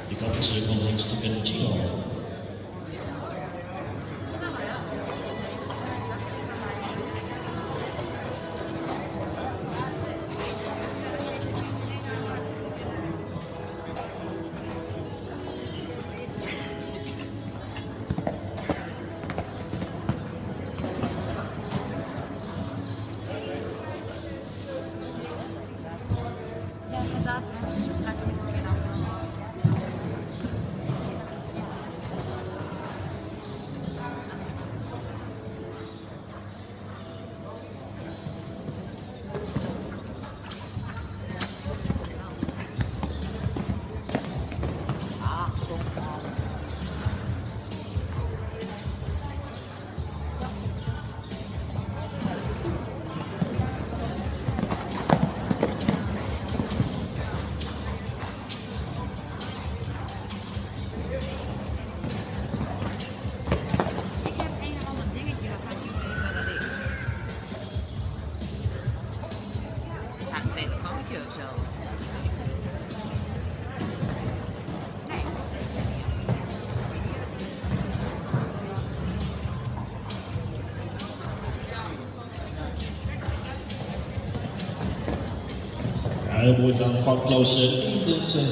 Die kan het van links te Vergino. Inderdaad, we straks niet een keer afvallen. Een telefoontje of zo. Ja, heel mooi gedaan van Klaus.